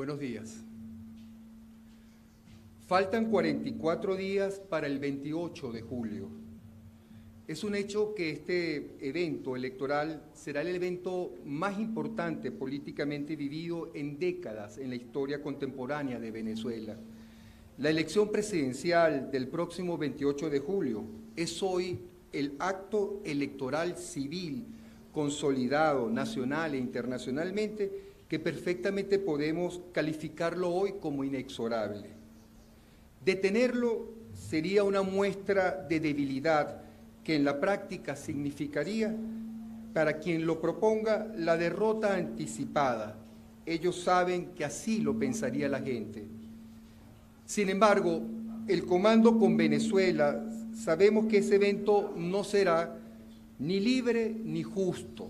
Buenos días. Faltan 44 días para el 28 de julio. Es un hecho que este evento electoral será el evento más importante políticamente vivido en décadas en la historia contemporánea de Venezuela. La elección presidencial del próximo 28 de julio es hoy el acto electoral civil consolidado nacional e internacionalmente que perfectamente podemos calificarlo hoy como inexorable. Detenerlo sería una muestra de debilidad que en la práctica significaría, para quien lo proponga, la derrota anticipada. Ellos saben que así lo pensaría la gente. Sin embargo, el comando con Venezuela, sabemos que ese evento no será ni libre ni justo.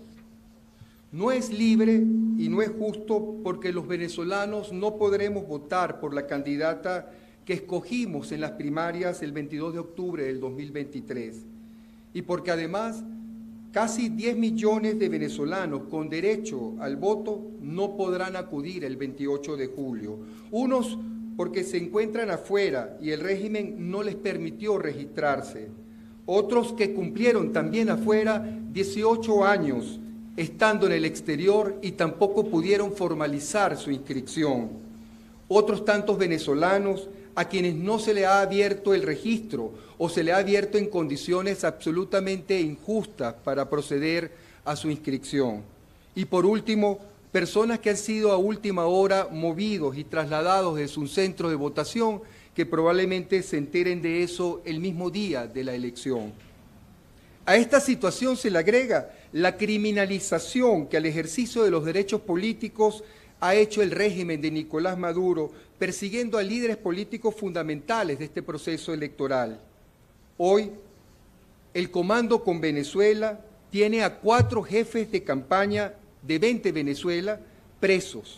No es libre y no es justo porque los venezolanos no podremos votar por la candidata que escogimos en las primarias el 22 de octubre del 2023 y porque además casi 10 millones de venezolanos con derecho al voto no podrán acudir el 28 de julio. Unos porque se encuentran afuera y el régimen no les permitió registrarse. Otros que cumplieron también afuera 18 años estando en el exterior y tampoco pudieron formalizar su inscripción. Otros tantos venezolanos a quienes no se le ha abierto el registro o se le ha abierto en condiciones absolutamente injustas para proceder a su inscripción. Y por último, personas que han sido a última hora movidos y trasladados desde un centro de votación que probablemente se enteren de eso el mismo día de la elección. A esta situación se le agrega la criminalización que al ejercicio de los derechos políticos ha hecho el régimen de Nicolás Maduro, persiguiendo a líderes políticos fundamentales de este proceso electoral. Hoy, el comando con Venezuela tiene a 4 jefes de campaña de 20 Venezuela presos.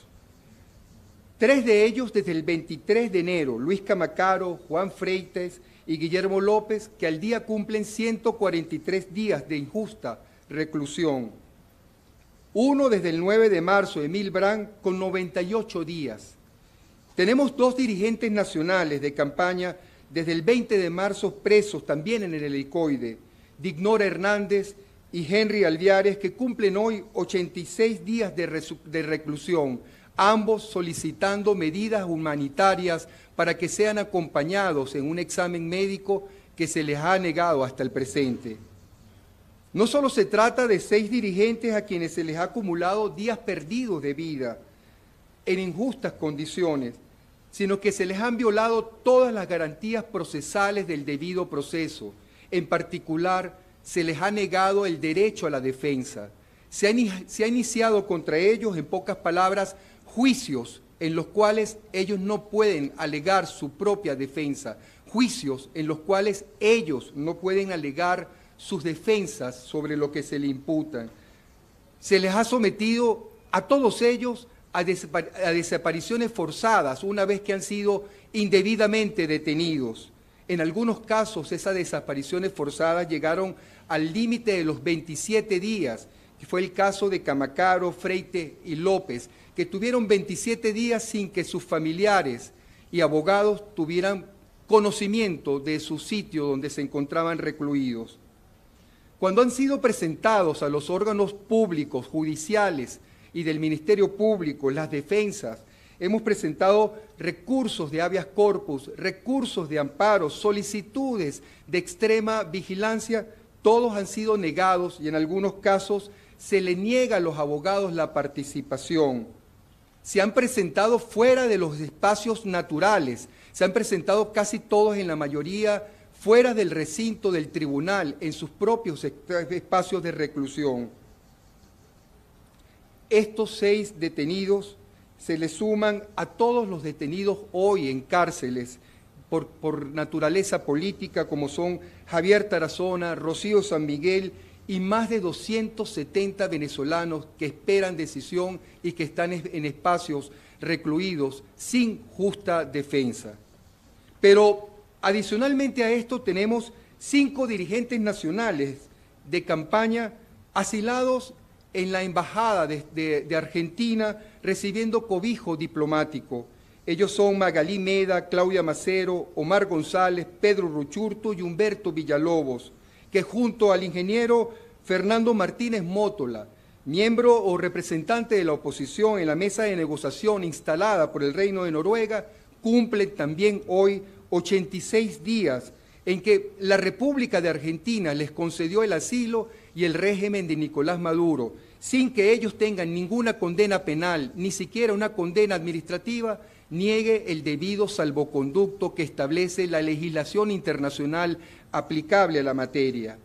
3 de ellos desde el 23 de enero, Luis Camacaro, Juan Freites y Guillermo López, que al día cumplen 143 días de injusta reclusión. Uno desde el 9 de marzo, Emil Brand, con 98 días. Tenemos 2 dirigentes nacionales de campaña desde el 20 de marzo presos también en el helicoide, Dignora Hernández y Henry Alviares, que cumplen hoy 86 días de reclusión, ambos solicitando medidas humanitarias para que sean acompañados en un examen médico que se les ha negado hasta el presente. No solo se trata de 6 dirigentes a quienes se les ha acumulado días perdidos de vida en injustas condiciones, sino que se les han violado todas las garantías procesales del debido proceso. En particular, se les ha negado el derecho a la defensa. Se ha iniciado contra ellos, en pocas palabras, juicios en los cuales ellos no pueden alegar su propia defensa, juicios en los cuales ellos no pueden alegar sus defensas sobre lo que se le imputan. Se les ha sometido a todos ellos a desapariciones forzadas una vez que han sido indebidamente detenidos. En algunos casos esas desapariciones forzadas llegaron al límite de los 27 días, que fue el caso de Camacaro, Freite y López, que tuvieron 27 días sin que sus familiares y abogados tuvieran conocimiento de su sitio donde se encontraban recluidos. Cuando han sido presentados a los órganos públicos, judiciales y del Ministerio Público las defensas, hemos presentado recursos de habeas corpus, recursos de amparo, solicitudes de extrema vigilancia, todos han sido negados y en algunos casos se le niega a los abogados la participación. Se han presentado fuera de los espacios naturales, se han presentado casi todos, en la mayoría, fuera del recinto del tribunal, en sus propios espacios de reclusión. Estos 6 detenidos se le suman a todos los detenidos hoy en cárceles por naturaleza política, como son Javier Tarazona, Rocío San Miguel y más de 270 venezolanos que esperan decisión y que están en espacios recluidos sin justa defensa. Pero adicionalmente a esto tenemos 5 dirigentes nacionales de campaña asilados en la embajada de Argentina recibiendo cobijo diplomático. Ellos son Magalí Meda, Claudia Macero, Omar González, Pedro Ruchurto y Humberto Villalobos, que junto al ingeniero Fernando Martínez Mótola, miembro o representante de la oposición en la mesa de negociación instalada por el Reino de Noruega, cumplen también hoy 86 días en que la República de Argentina les concedió el asilo y el régimen de Nicolás Maduro, sin que ellos tengan ninguna condena penal, ni siquiera una condena administrativa, niegue el debido salvoconducto que establece la legislación internacional aplicable a la materia.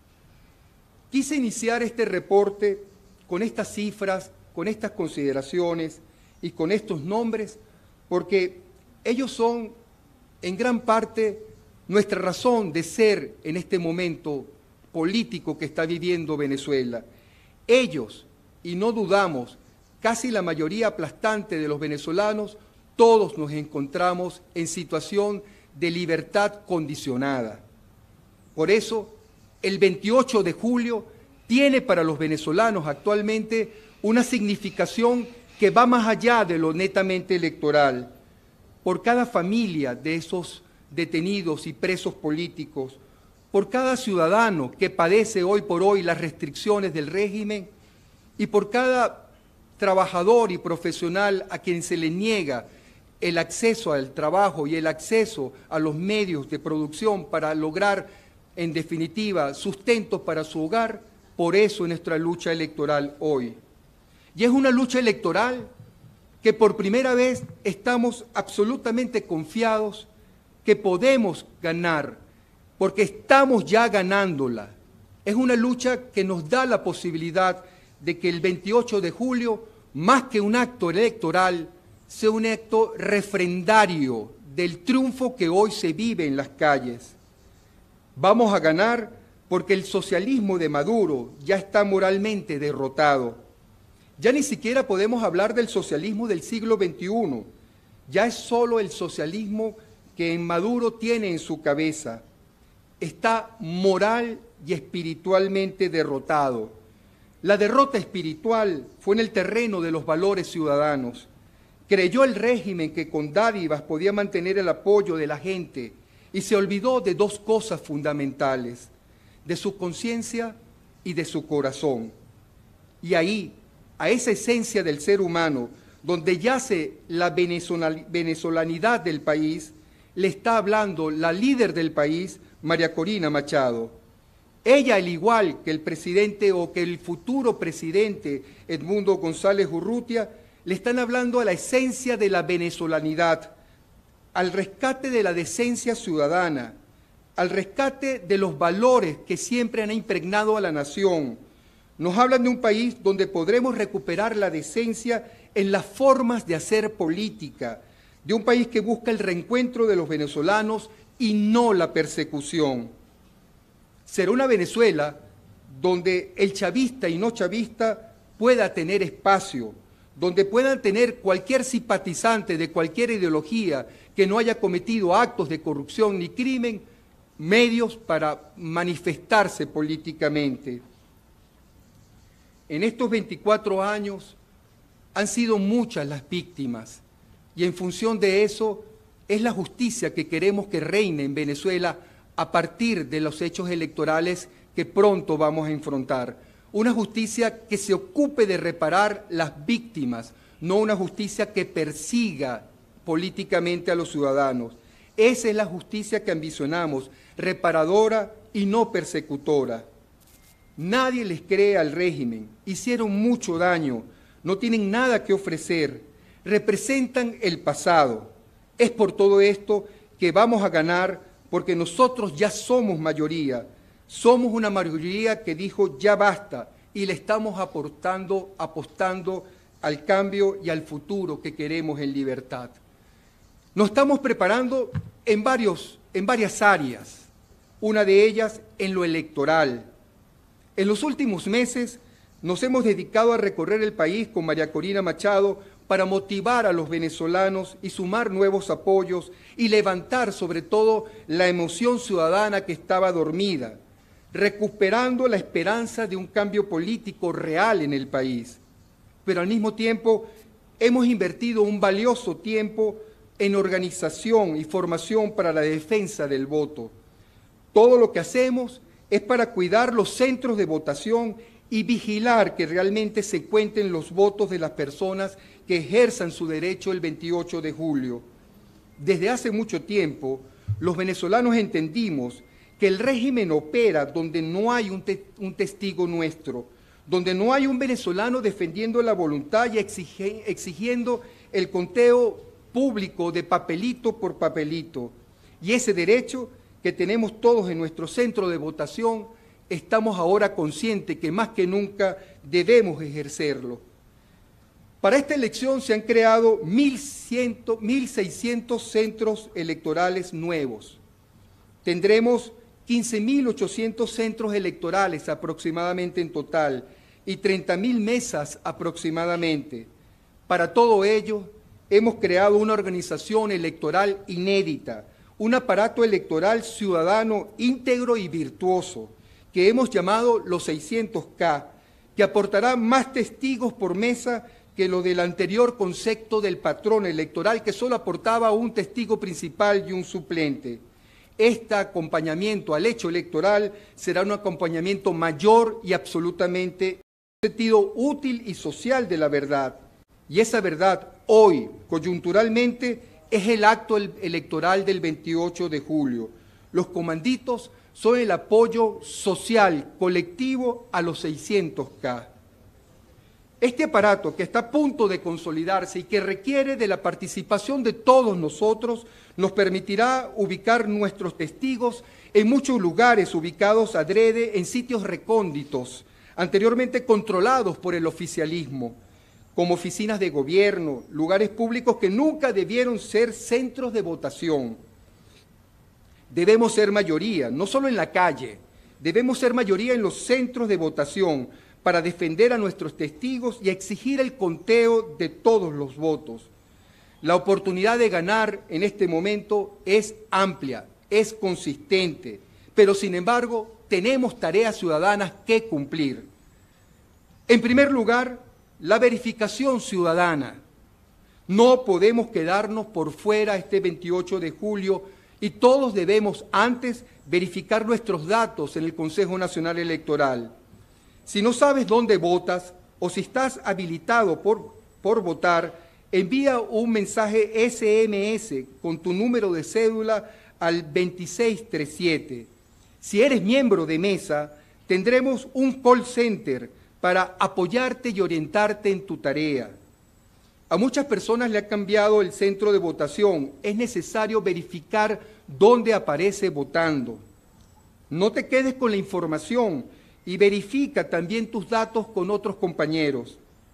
Quise iniciar este reporte con estas cifras, con estas consideraciones y con estos nombres, porque ellos son en gran parte nuestra razón de ser en este momento político que está viviendo Venezuela. Ellos, y no dudamos, casi la mayoría aplastante de los venezolanos, todos nos encontramos en situación de libertad condicionada. Por eso, el 28 de julio tiene para los venezolanos actualmente una significación que va más allá de lo netamente electoral. Por cada familia de esos detenidos y presos políticos, por cada ciudadano que padece hoy por hoy las restricciones del régimen y por cada trabajador y profesional a quien se le niega el acceso al trabajo y el acceso a los medios de producción para lograr, en definitiva, sustento para su hogar. Por eso es nuestra lucha electoral hoy. Y es una lucha electoral que por primera vez estamos absolutamente confiados que podemos ganar, porque estamos ya ganándola. Es una lucha que nos da la posibilidad de que el 28 de julio, más que un acto electoral, sea un acto refrendario del triunfo que hoy se vive en las calles. Vamos a ganar porque el socialismo de Maduro ya está moralmente derrotado. Ya ni siquiera podemos hablar del socialismo del siglo XXI, ya es solo el socialismo que Maduro tiene en su cabeza. Está moral y espiritualmente derrotado. La derrota espiritual fue en el terreno de los valores ciudadanos. Creyó el régimen que con dádivas podía mantener el apoyo de la gente y se olvidó de dos cosas fundamentales, de su conciencia y de su corazón. Y ahí, a esa esencia del ser humano, donde yace la venezolanidad del país, le está hablando la líder del país, María Corina Machado. Ella, al igual que el presidente o que el futuro presidente Edmundo González Urrutia, le están hablando a la esencia de la venezolanidad, al rescate de la decencia ciudadana, al rescate de los valores que siempre han impregnado a la nación. Nos hablan de un país donde podremos recuperar la decencia en las formas de hacer política, de un país que busca el reencuentro de los venezolanos y no la persecución. Será una Venezuela donde el chavista y no chavista pueda tener espacio, donde puedan tener cualquier simpatizante de cualquier ideología que no haya cometido actos de corrupción ni crimen, medios para manifestarse políticamente. En estos 24 años han sido muchas las víctimas y en función de eso es la justicia que queremos que reine en Venezuela a partir de los hechos electorales que pronto vamos a enfrentar. Una justicia que se ocupe de reparar las víctimas, no una justicia que persiga políticamente a los ciudadanos. Esa es la justicia que ambicionamos, reparadora y no persecutora. Nadie les cree al régimen, hicieron mucho daño, no tienen nada que ofrecer, representan el pasado. Es por todo esto que vamos a ganar, porque nosotros ya somos mayoría. Somos una mayoría que dijo ya basta y le estamos apostando al cambio y al futuro que queremos en libertad. Nos estamos preparando en varias áreas, una de ellas en lo electoral. En los últimos meses nos hemos dedicado a recorrer el país con María Corina Machado para motivar a los venezolanos y sumar nuevos apoyos y levantar sobre todo la emoción ciudadana que estaba dormida. recuperando la esperanza de un cambio político real en el país. Pero al mismo tiempo hemos invertido un valioso tiempo en organización y formación para la defensa del voto. Todo lo que hacemos es para cuidar los centros de votación y vigilar que realmente se cuenten los votos de las personas que ejerzan su derecho el 28 de julio. Desde hace mucho tiempo, los venezolanos entendimos que el régimen opera donde no hay un testigo nuestro, donde no hay un venezolano defendiendo la voluntad y exigiendo el conteo público de papelito por papelito. Y ese derecho que tenemos todos en nuestro centro de votación, estamos ahora conscientes que más que nunca debemos ejercerlo. Para esta elección se han creado 1.600 centros electorales nuevos. Tendremos 15.800 centros electorales aproximadamente en total y 30.000 mesas aproximadamente. Para todo ello, hemos creado una organización electoral inédita, un aparato electoral ciudadano íntegro y virtuoso, que hemos llamado los 600K, que aportará más testigos por mesa que lo del anterior concepto del patrón electoral, que solo aportaba un testigo principal y un suplente. Este acompañamiento al hecho electoral será un acompañamiento mayor y absolutamente sentido útil y social de la verdad. Y esa verdad, hoy, coyunturalmente, es el acto electoral del 28 de julio. Los comanditos son el apoyo social colectivo a los 600K. Este aparato que está a punto de consolidarse y que requiere de la participación de todos nosotros, nos permitirá ubicar nuestros testigos en muchos lugares ubicados adrede en sitios recónditos, anteriormente controlados por el oficialismo, como oficinas de gobierno, lugares públicos que nunca debieron ser centros de votación. Debemos ser mayoría, no solo en la calle, debemos ser mayoría en los centros de votación para defender a nuestros testigos y exigir el conteo de todos los votos. La oportunidad de ganar en este momento es amplia, es consistente, pero sin embargo tenemos tareas ciudadanas que cumplir. En primer lugar, la verificación ciudadana. No podemos quedarnos por fuera este 28 de julio y todos debemos antes verificar nuestros datos en el Consejo Nacional Electoral. Si no sabes dónde votas o si estás habilitado por votar, envía un mensaje SMS con tu número de cédula al 2637. Si eres miembro de mesa, tendremos un call center para apoyarte y orientarte en tu tarea. A muchas personas le ha cambiado el centro de votación. Es necesario verificar dónde aparece votando. No te quedes con la información y verifica también tus datos con otros compañeros.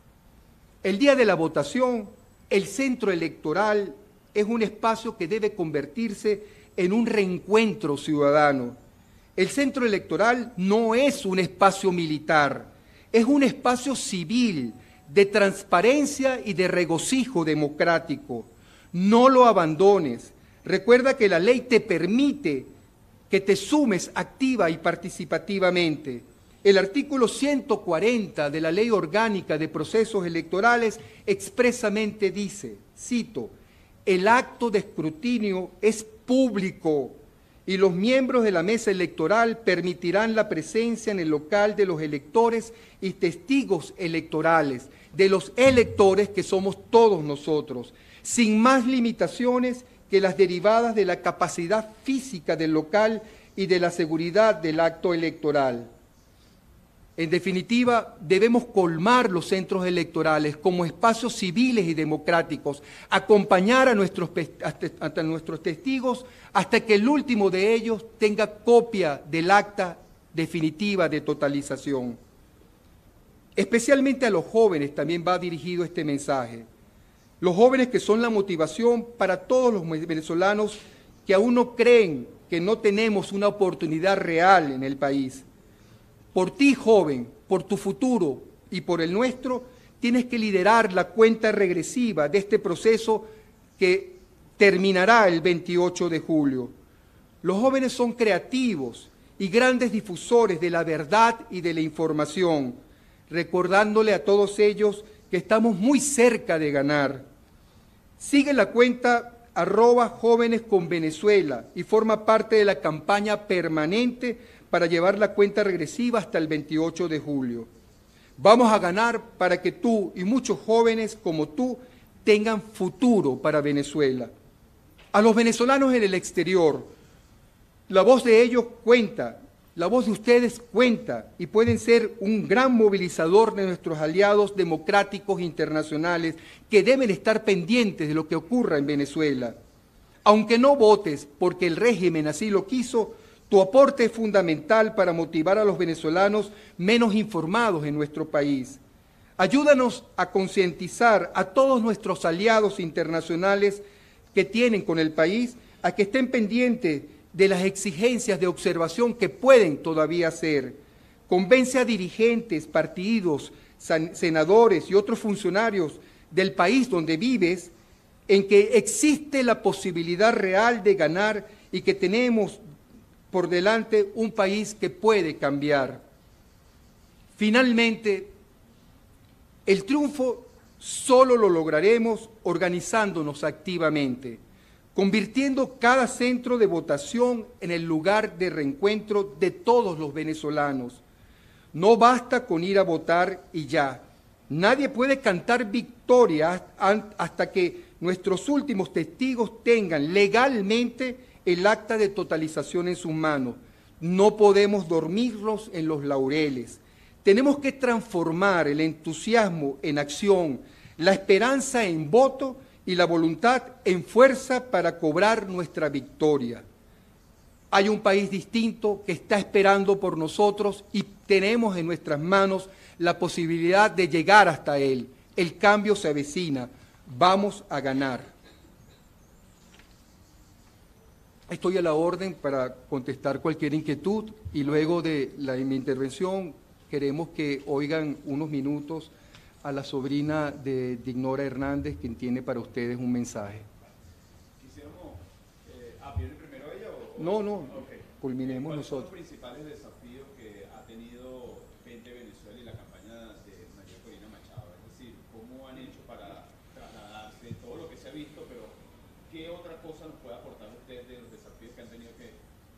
El día de la votación, el centro electoral es un espacio que debe convertirse en un reencuentro ciudadano. El centro electoral no es un espacio militar, es un espacio civil, de transparencia y de regocijo democrático. No lo abandones. Recuerda que la ley te permite que te sumes activa y participativamente. El artículo 140 de la Ley Orgánica de Procesos Electorales expresamente dice, cito, el acto de escrutinio es público y los miembros de la mesa electoral permitirán la presencia en el local de los electores y testigos electorales, de los electores que somos todos nosotros, sin más limitaciones que las derivadas de la capacidad física del local y de la seguridad del acto electoral. En definitiva, debemos colmar los centros electorales como espacios civiles y democráticos, acompañar a nuestros testigos hasta que el último de ellos tenga copia del acta definitiva de totalización. Especialmente a los jóvenes también va dirigido este mensaje. Los jóvenes que son la motivación para todos los venezolanos que aún no creen que no tenemos una oportunidad real en el país. Por ti, joven, por tu futuro y por el nuestro, tienes que liderar la cuenta regresiva de este proceso que terminará el 28 de julio. Los jóvenes son creativos y grandes difusores de la verdad y de la información, recordándole a todos ellos que estamos muy cerca de ganar. Sigue la cuenta @jóvenesconvenezuela y forma parte de la campaña permanente para llevar la cuenta regresiva hasta el 28 de julio. Vamos a ganar para que tú y muchos jóvenes como tú tengan futuro para Venezuela. A los venezolanos en el exterior, la voz de ellos cuenta, la voz de ustedes cuenta y pueden ser un gran movilizador de nuestros aliados democráticos internacionales que deben estar pendientes de lo que ocurra en Venezuela. Aunque no votes porque el régimen así lo quiso, tu aporte es fundamental para motivar a los venezolanos menos informados en nuestro país. Ayúdanos a concientizar a todos nuestros aliados internacionales que tienen con el país a que estén pendientes de las exigencias de observación que pueden todavía hacer. Convence a dirigentes, partidos, senadores y otros funcionarios del país donde vives en que existe la posibilidad real de ganar y que tenemos por delante un país que puede cambiar. Finalmente, el triunfo solo lo lograremos organizándonos activamente, convirtiendo cada centro de votación en el lugar de reencuentro de todos los venezolanos. No basta con ir a votar y ya. Nadie puede cantar victoria hasta que nuestros últimos testigos tengan legalmente el acta de totalización en sus manos. No podemos dormirnos en los laureles. Tenemos que transformar el entusiasmo en acción, la esperanza en voto y la voluntad en fuerza para cobrar nuestra victoria. Hay un país distinto que está esperando por nosotros y tenemos en nuestras manos la posibilidad de llegar hasta él. El cambio se avecina. Vamos a ganar. Estoy a la orden para contestar cualquier inquietud y luego de mi intervención queremos que oigan unos minutos a la sobrina de Dignora Hernández, quien tiene para ustedes un mensaje. ¿Quisiéramos ¿viene primero ella o...? No, okay. Culminemos ¿Cuáles nosotros. son los principales desafíos que ha tenido Vente Venezuela y la campaña de María Corina Machado? Es decir, ¿cómo han hecho para trasladarse todo lo que se ha visto, pero qué otra cosa nos puede aportar usted de los desafíos que han tenido que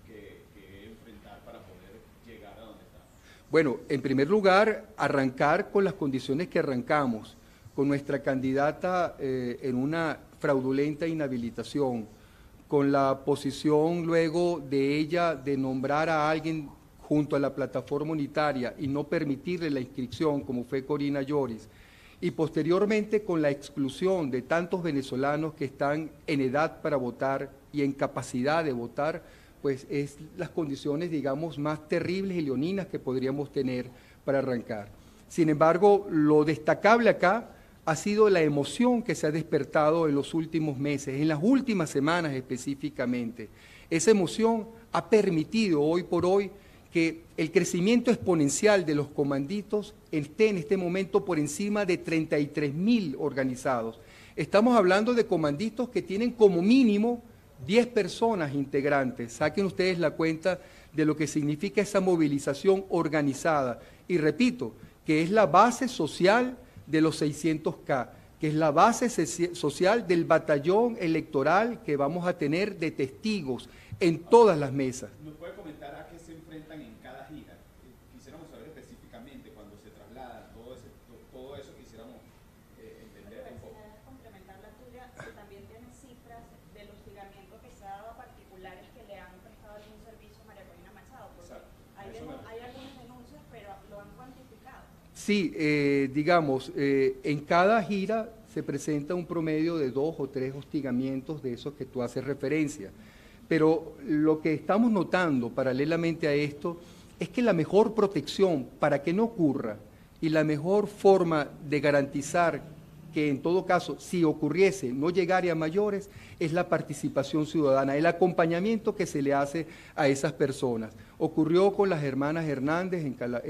enfrentar para poder llegar a donde están? Bueno, en primer lugar, arrancar con las condiciones que arrancamos, con nuestra candidata en una fraudulenta inhabilitación, con la posición luego de ella de nombrar a alguien junto a la plataforma unitaria y no permitirle la inscripción, como fue Corina Lloris, y posteriormente con la exclusión de tantos venezolanos que están en edad para votar y en capacidad de votar, pues es las condiciones, digamos, más terribles y leoninas que podríamos tener para arrancar. Sin embargo, lo destacable acá ha sido la emoción que se ha despertado en los últimos meses, en las últimas semanas específicamente. Esa emoción ha permitido hoy por hoy que el crecimiento exponencial de los comanditos esté en este momento por encima de 33.000 organizados. Estamos hablando de comanditos que tienen como mínimo 10 personas integrantes. Saquen ustedes la cuenta de lo que significa esa movilización organizada. Y repito, que es la base social de los 600K, que es la base social del batallón electoral que vamos a tener de testigos en todas las mesas. ¿Nos puede comentar a qué se enfrentan en cada gira? Quisiéramos saber específicamente cuando se trasladan, todo eso quisiéramos entender un poco. Complementar la tuya, si también tienes cifras del hostigamiento que se ha dado a particulares que le han prestado algún servicio a María Corina Machado, porque hay algunas denuncias, pero lo han cuantificado. Sí, digamos, en cada gira se presenta un promedio de 2 o 3 hostigamientos de esos que tú haces referencia. Pero lo que estamos notando paralelamente a esto es que la mejor protección para que no ocurra y la mejor forma de garantizar que en todo caso, si ocurriese, no llegara a mayores, es la participación ciudadana, el acompañamiento que se le hace a esas personas. Ocurrió con las hermanas Hernández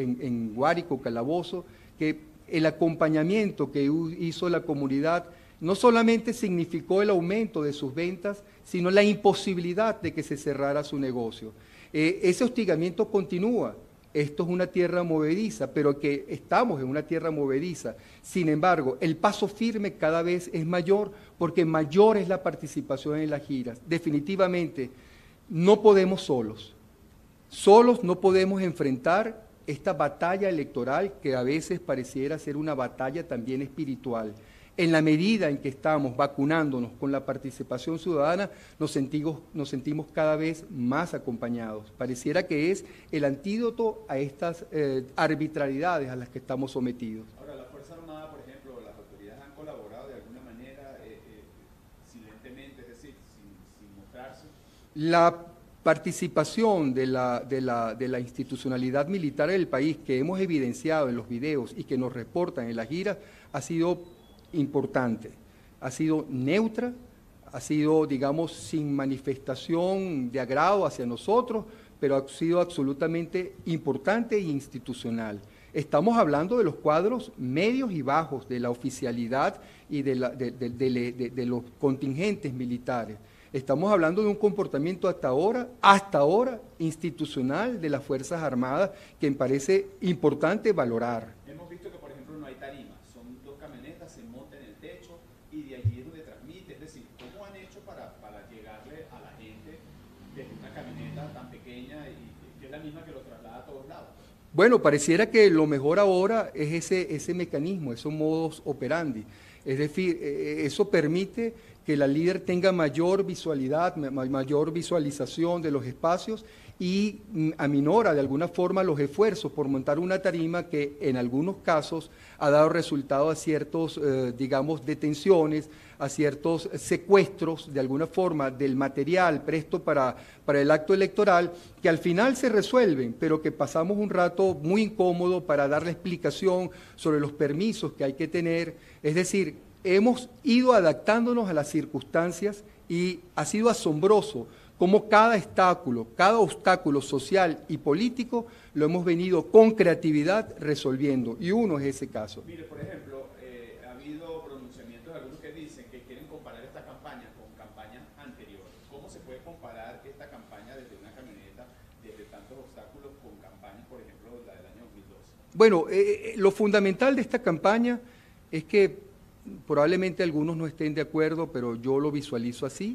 en Guárico, Calabozo, que el acompañamiento que hizo la comunidad no solamente significó el aumento de sus ventas, sino la imposibilidad de que se cerrara su negocio. Ese hostigamiento continúa. Esto es una tierra movediza, pero que estamos en una tierra movediza. Sin embargo, el paso firme cada vez es mayor porque mayor es la participación en las giras. Definitivamente, no podemos solos. Solos no podemos enfrentar esta batalla electoral que a veces pareciera ser una batalla también espiritual. En la medida en que estamos vacunándonos con la participación ciudadana, nos sentimos cada vez más acompañados. Pareciera que es el antídoto a estas arbitrariedades a las que estamos sometidos. Ahora, la Fuerza Armada, por ejemplo, las autoridades han colaborado de alguna manera silentemente, es decir, sin mostrarse. La participación de la institucionalidad militar del país que hemos evidenciado en los videos y que nos reportan en las giras ha sido importante, ha sido neutra, ha sido, digamos, sin manifestación de agrado hacia nosotros, pero ha sido absolutamente importante e institucional. Estamos hablando de los cuadros medios y bajos de la oficialidad y de los contingentes militares. Estamos hablando de un comportamiento hasta ahora institucional de las Fuerzas Armadas que me parece importante valorar. Hemos visto que, por ejemplo, no hay tarimas, son dos camionetas, se montan en el techo y de allí es donde transmite. Es decir, ¿cómo han hecho para llegarle a la gente desde una camioneta tan pequeña y que es la misma que lo traslada a todos lados? Bueno, pareciera que lo mejor ahora es ese mecanismo, esos modus operandi. Es decir, eso permite que la líder tenga mayor visualidad, mayor visualización de los espacios y aminora de alguna forma los esfuerzos por montar una tarima que en algunos casos ha dado resultado a ciertos, digamos, detenciones, a ciertos secuestros de alguna forma del material presto para el acto electoral, que al final se resuelven, pero que pasamos un rato muy incómodo para dar la explicación sobre los permisos que hay que tener. Es decir, hemos ido adaptándonos a las circunstancias y ha sido asombroso cómo cada obstáculo social y político lo hemos venido con creatividad resolviendo, y uno es ese caso. Mire, por ejemplo, ha habido pronunciamientos de algunos que dicen que quieren comparar esta campaña con campañas anteriores. ¿Cómo se puede comparar esta campaña desde una camioneta, desde tantos obstáculos, con campañas, por ejemplo, la del año 2012? Bueno, lo fundamental de esta campaña es que probablemente algunos no estén de acuerdo, pero yo lo visualizo así.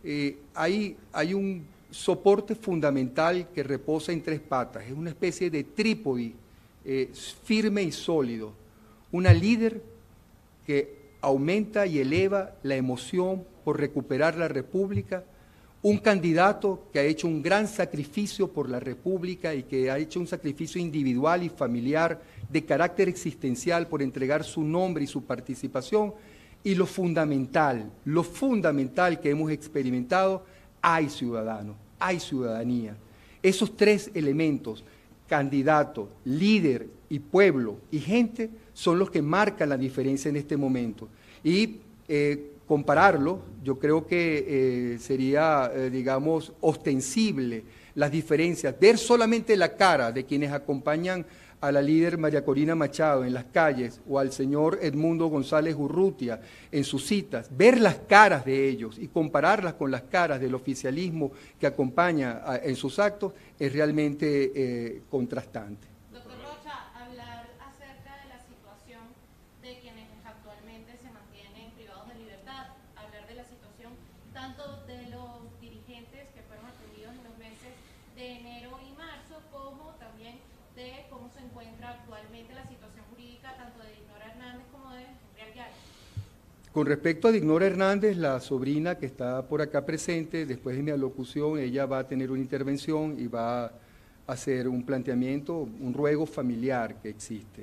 Hay un soporte fundamental que reposa en tres patas, es una especie de trípode firme y sólido, una líder que aumenta y eleva la emoción por recuperar la República, un candidato que ha hecho un gran sacrificio por la República y que ha hecho un sacrificio individual y familiar de carácter existencial por entregar su nombre y su participación, y lo fundamental que hemos experimentado, hay ciudadanos, hay ciudadanía. Esos tres elementos, candidato, líder y pueblo y gente, son los que marcan la diferencia en este momento. Y compararlo, yo creo que sería, digamos, ostensible las diferencias, ver solamente la cara de quienes acompañan a la líder María Corina Machado en las calles o al señor Edmundo González Urrutia en sus citas, ver las caras de ellos y compararlas con las caras del oficialismo que acompaña en sus actos es realmente contrastante. Doctor Rocha, hablar acerca de la situación de quienes actualmente se mantienen privados de libertad, hablar de la situación tanto de los dirigentes que fueron atendidos en los meses de enero y marzo, como también de cómo se encuentra actualmente la situación jurídica tanto de Dinora Hernández como de Henry Arguedas. Con respecto a Dinora Hernández, la sobrina que está por acá presente, después de mi alocución, ella va a tener una intervención y va a hacer un planteamiento, un ruego familiar que existe.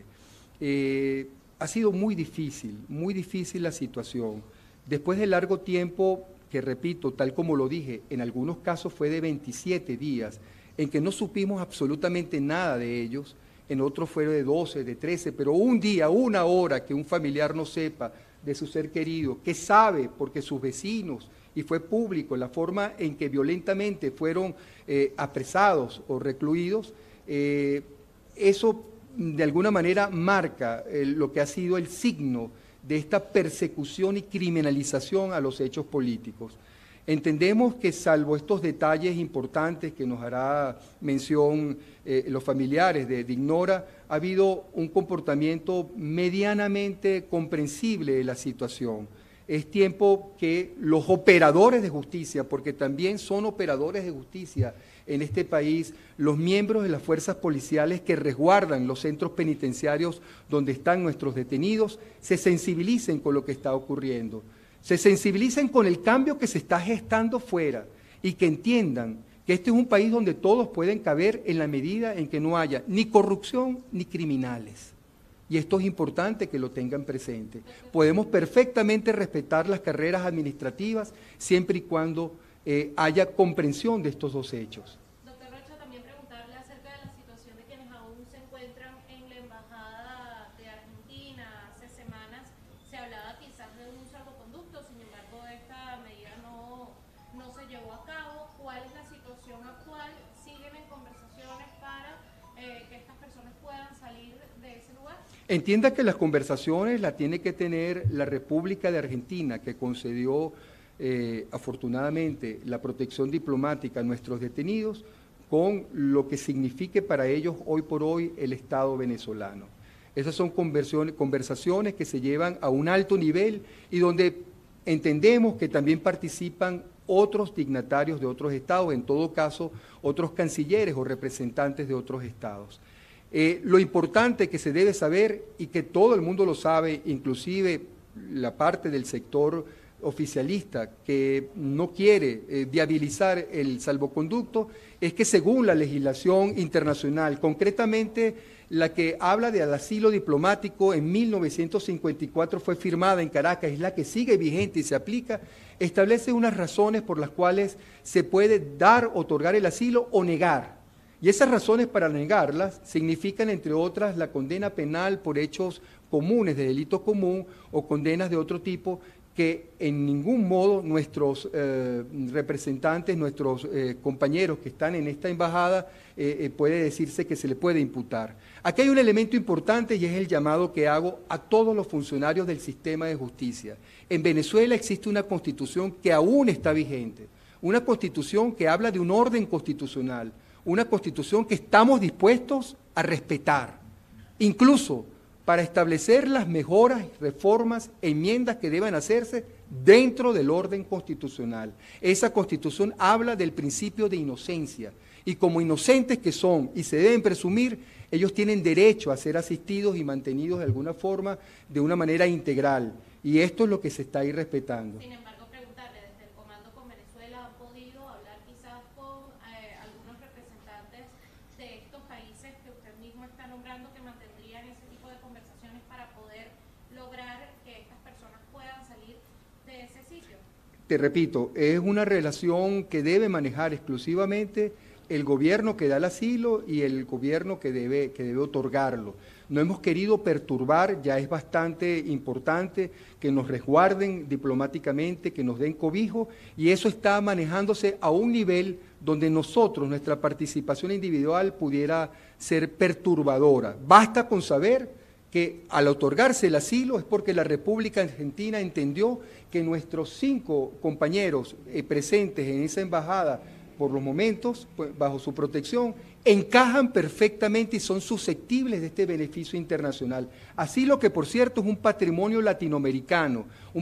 Ha sido muy difícil la situación. Después de largo tiempo, que repito, tal como lo dije, en algunos casos fue de 27 días, en que no supimos absolutamente nada de ellos, en otros fue de 12, de 13, pero un día, una hora que un familiar no sepa de su ser querido, que sabe porque sus vecinos, y fue público la forma en que violentamente fueron apresados o recluidos, eso de alguna manera marca lo que ha sido el signo de esta persecución y criminalización a los hechos políticos. Entendemos que salvo estos detalles importantes que nos hará mención los familiares de Ignora, ha habido un comportamiento medianamente comprensible de la situación. Es tiempo que los operadores de justicia, porque también son operadores de justicia en este país, los miembros de las fuerzas policiales que resguardan los centros penitenciarios donde están nuestros detenidos, se sensibilicen con lo que está ocurriendo, se sensibilicen con el cambio que se está gestando fuera y que entiendan que este es un país donde todos pueden caber en la medida en que no haya ni corrupción ni criminales. Y esto es importante que lo tengan presente. Podemos perfectamente respetar las carreras administrativas siempre y cuando haya comprensión de estos dos hechos. Doctor Rocha, también preguntarle acerca de la situación de quienes aún se encuentran en la Embajada de Argentina. Hace semanas se hablaba quizás de un salvoconducto, sin embargo esta medida no se llevó a cabo. ¿Cuál es la situación actual? ¿Siguen en conversaciones para que estas personas puedan salir de ese lugar? Entienda que las conversaciones las tiene que tener la República de Argentina, que concedió afortunadamente la protección diplomática a nuestros detenidos, con lo que signifique para ellos hoy por hoy el Estado venezolano. Esas son conversaciones que se llevan a un alto nivel y donde entendemos que también participan otros dignatarios de otros estados, en todo caso otros cancilleres o representantes de otros estados. Lo importante que se debe saber y que todo el mundo lo sabe, inclusive la parte del sector oficialista que no quiere viabilizar el salvoconducto, es que según la legislación internacional, concretamente la que habla del asilo diplomático en 1954 fue firmada en Caracas, es la que sigue vigente y se aplica, establece unas razones por las cuales se puede dar, otorgar el asilo o negar. Y esas razones para negarlas significan, entre otras, la condena penal por hechos comunes de delito común o condenas de otro tipo que en ningún modo nuestros representantes, nuestros compañeros que están en esta embajada, puede decirse que se le puede imputar. Aquí hay un elemento importante y es el llamado que hago a todos los funcionarios del sistema de justicia. En Venezuela existe una constitución que aún está vigente, una constitución que habla de un orden constitucional, una constitución que estamos dispuestos a respetar, incluso para establecer las mejoras, reformas, enmiendas que deban hacerse dentro del orden constitucional. Esa constitución habla del principio de inocencia y como inocentes que son y se deben presumir, ellos tienen derecho a ser asistidos y mantenidos de alguna forma, de una manera integral. Y esto es lo que se está ahí respetando. Sin embargo, preguntarle, desde el Comando con Venezuela, ¿han podido hablar quizás con algunos representantes de estos países que usted mismo está nombrando que mantendrían ese tipo de conversaciones para poder lograr que estas personas puedan salir de ese sitio? Te repito, es una relación que debe manejar exclusivamente el gobierno que da el asilo y el gobierno que debe otorgarlo. No hemos querido perturbar, ya es bastante importante que nos resguarden diplomáticamente, que nos den cobijo, y eso está manejándose a un nivel donde nosotros, nuestra participación individual pudiera ser perturbadora. Basta con saber que al otorgarse el asilo es porque la República Argentina entendió que nuestros 5 compañeros presentes en esa embajada, por los momentos, pues, bajo su protección, encajan perfectamente y son susceptibles de este beneficio internacional. Asilo que, por cierto, es un patrimonio latinoamericano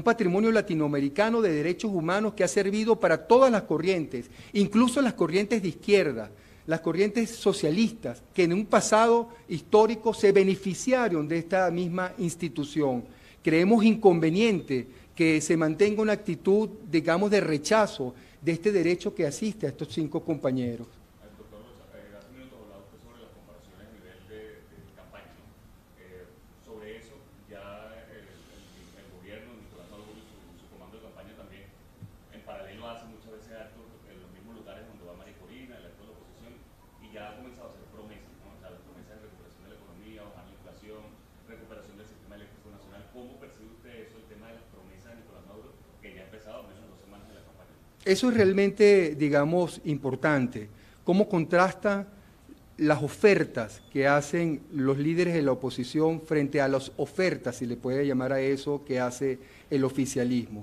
de derechos humanos que ha servido para todas las corrientes, incluso las corrientes de izquierda, las corrientes socialistas, que en un pasado histórico se beneficiaron de esta misma institución. Creemos inconveniente que se mantenga una actitud, digamos, de rechazo de este derecho que asiste a estos 5 compañeros. Doctor Rocha, hace un minuto hablaba usted sobre las comparaciones a nivel de campaña, ¿no? Sobre eso, ya el gobierno, Nicolás Maduro y su comando de campaña también, en paralelo hace muchas veces actos en los mismos lugares donde va María Corina, el acto de la oposición, y ya ha comenzado a hacer promesas, ¿no? O sea, las promesas de recuperación de la economía, bajar la inflación, recuperación del sistema eléctrico nacional. ¿Cómo percibe usted eso, el tema de las promesas de Nicolás Maduro, que ya ha empezado al menos 2 semanas de la campaña? Eso es realmente, digamos, importante. ¿Cómo contrasta las ofertas que hacen los líderes de la oposición frente a las ofertas, si le puede llamar a eso, que hace el oficialismo?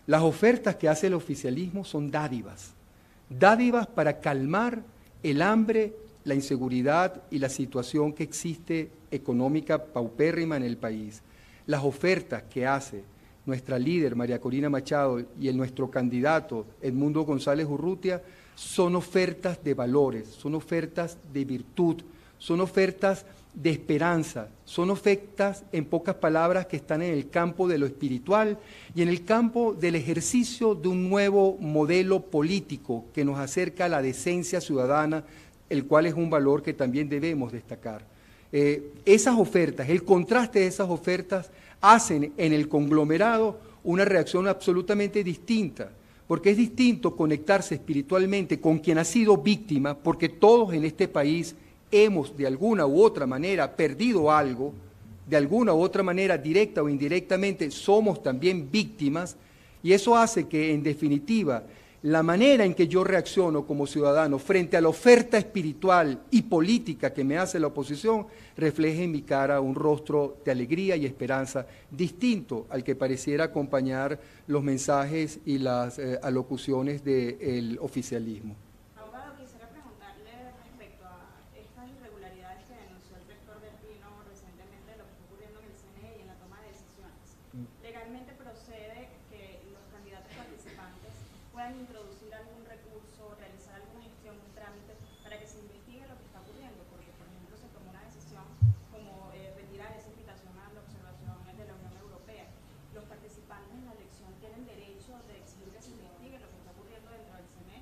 Las ofertas que hace el oficialismo son dádivas, dádivas para calmar el hambre, la inseguridad y la situación que existe económica paupérrima en el país. Las ofertas que hace nuestra líder María Corina Machado y nuestro candidato Edmundo González Urrutia son ofertas de valores, son ofertas de virtud, son ofertas de esperanza, son ofertas, en pocas palabras, que están en el campo de lo espiritual y en el campo del ejercicio de un nuevo modelo político que nos acerca a la decencia ciudadana, el cual es un valor que también debemos destacar. Esas ofertas, el contraste de esas ofertas hacen en el conglomerado una reacción absolutamente distinta, porque es distinto conectarse espiritualmente con quien ha sido víctima, porque todos en este país hemos de alguna u otra manera perdido algo, de alguna u otra manera, directa o indirectamente, somos también víctimas, y eso hace que, en definitiva, la manera en que yo reacciono como ciudadano frente a la oferta espiritual y política que me hace la oposición, refleje en mi cara un rostro de alegría y esperanza distinto al que pareciera acompañar los mensajes y las alocuciones del oficialismo. Abogado, quisiera preguntarle respecto a estas irregularidades que denunció el rector del Pino recientemente de lo que está ocurriendo en el CNE y en la toma de decisiones. ¿Legalmente procede que los candidatos participantes puedan introducir algún recurso, realizar alguna gestión, un trámite para que se investigue lo que está ocurriendo? Porque, por ejemplo, se tomó una decisión como retirar esa invitación a la observación de la Unión Europea. Los participantes en la elección tienen derecho de exigir que se investigue lo que está ocurriendo dentro del CNE.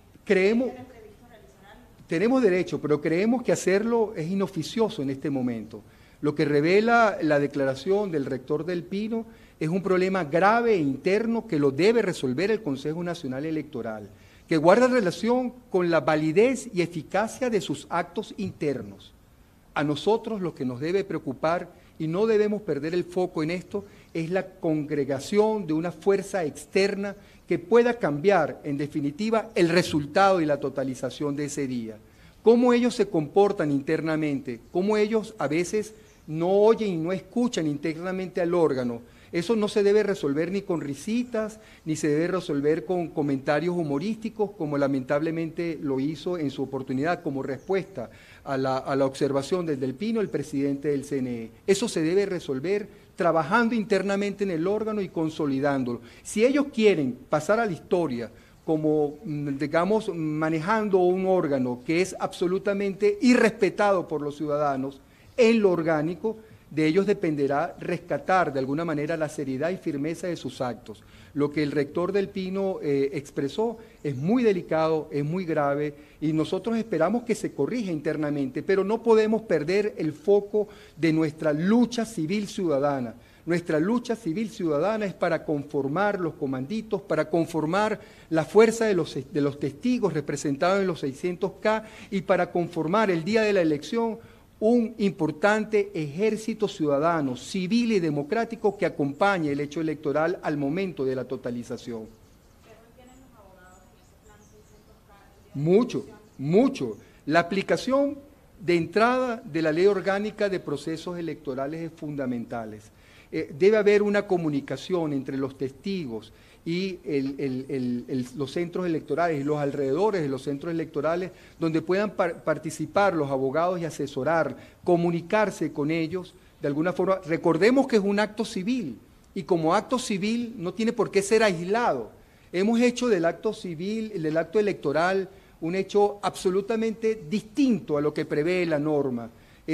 Tenemos derecho, pero creemos que hacerlo es inoficioso en este momento. Lo que revela la declaración del rector del Pino es un problema grave e interno que lo debe resolver el Consejo Nacional Electoral, que guarda relación con la validez y eficacia de sus actos internos. A nosotros lo que nos debe preocupar, y no debemos perder el foco en esto, es la congregación de una fuerza externa que pueda cambiar, en definitiva, el resultado y la totalización de ese día. Cómo ellos se comportan internamente, cómo ellos a veces no oyen y no escuchan internamente al órgano. Eso no se debe resolver ni con risitas, ni se debe resolver con comentarios humorísticos, como lamentablemente lo hizo en su oportunidad como respuesta a la observación desde el Pino el presidente del CNE. Eso se debe resolver trabajando internamente en el órgano y consolidándolo. Si ellos quieren pasar a la historia como, digamos, manejando un órgano que es absolutamente irrespetado por los ciudadanos en lo orgánico, de ellos dependerá rescatar de alguna manera la seriedad y firmeza de sus actos. Lo que el rector del Pino expresó es muy delicado, es muy grave, y nosotros esperamos que se corrija internamente, pero no podemos perder el foco de nuestra lucha civil ciudadana. Nuestra lucha civil ciudadana es para conformar los comanditos, para conformar la fuerza de los testigos representados en los 600K y para conformar el día de la elección un importante ejército ciudadano, civil y democrático que acompañe el hecho electoral al momento de la totalización. ¿Qué rol tienen los abogados en ese plan 600K? Mucho, mucho. La aplicación de entrada de la Ley Orgánica de Procesos Electorales es fundamental. Debe haber una comunicación entre los testigos y los centros electorales y los alrededores de los centros electorales, donde puedan participar los abogados y asesorar, comunicarse con ellos de alguna forma. Recordemos que es un acto civil y como acto civil no tiene por qué ser aislado. Hemos hecho del acto civil, del acto electoral, un hecho absolutamente distinto a lo que prevé la norma.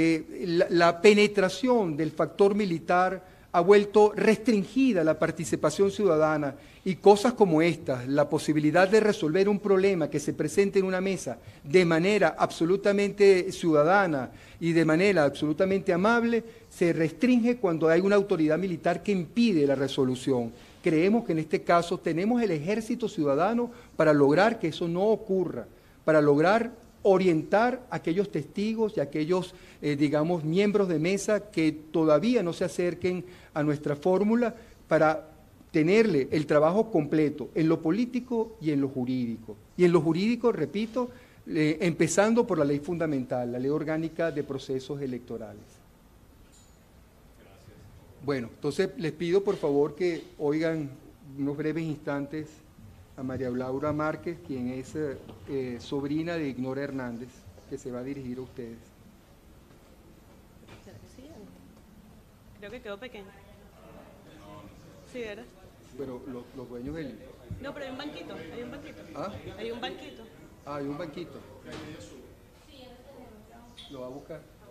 La penetración del factor militar ha vuelto restringida la participación ciudadana y cosas como estas, la posibilidad de resolver un problema que se presente en una mesa de manera absolutamente ciudadana y de manera absolutamente amable, se restringe cuando hay una autoridad militar que impide la resolución. Creemos que en este caso tenemos el ejército ciudadano para lograr que eso no ocurra, para lograr orientar a aquellos testigos y a aquellos, digamos, miembros de mesa que todavía no se acerquen a nuestra fórmula para tenerle el trabajo completo en lo político y en lo jurídico. Y en lo jurídico, repito, empezando por la ley fundamental, la Ley Orgánica de Procesos Electorales. Gracias. Bueno, entonces les pido por favor que oigan unos breves instantes a María Laura Márquez, quien es sobrina de Ignora Hernández, que se va a dirigir a ustedes. ¿Será que sí? Creo que quedó pequeño. Sí, ¿era? Pero los dueños del... No, pero hay un banquito, hay un banquito. ¿Ah? Hay un banquito. Ah, hay un banquito. ¿Lo va a buscar?